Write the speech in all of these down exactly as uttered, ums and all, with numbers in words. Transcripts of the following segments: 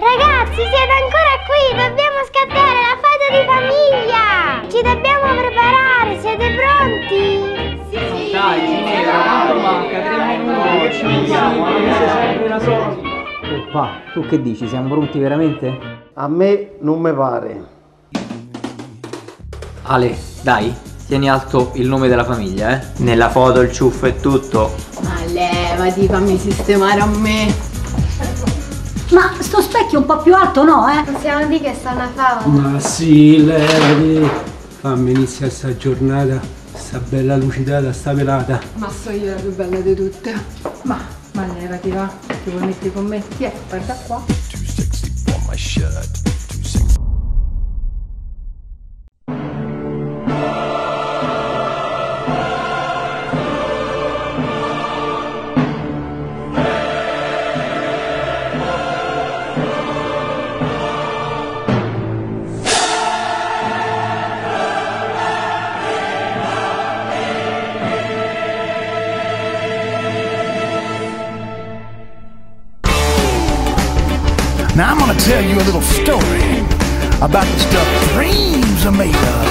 Ragazzi, siete ancora qui, dobbiamo scattare la foto di famiglia. Ci dobbiamo preparare, siete pronti? Sì, sì. Dai, Ginevra, quanto manca? Tre minuti che ci vediamo, non sei sempre la solita. Va, tu che dici? Siamo pronti veramente? A me non me pare. Ale, dai, tieni alto il nome della famiglia, eh? Nella foto il ciuffo e tutto. Ma levati, fammi sistemare a me. Ma sto specchio è un po' più alto, no, eh? Possiamo dire che sta una favola. Ma sì, levati. Fammi iniziare sta giornata, sta bella lucidata, sta pelata. Ma so io la più bella di tutte. Ma, ma levati, va. Ti vuoi mettere con me? Tiè, guarda qua. Now I'm gonna tell you a little story about the stuff dreams are made of.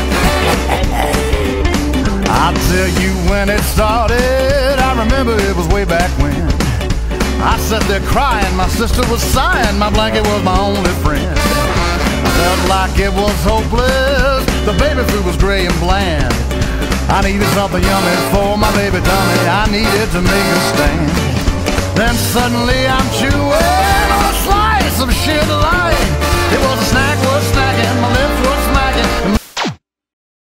I'll tell you when it started. I remember it was way back when. I sat there crying, my sister was sighing, my blanket was my only friend. I felt like it was hopeless, the baby food was gray and bland. I needed something yummy for my baby tummy, I needed to make a stand. Then suddenly I'm chewing on a slice of shit light.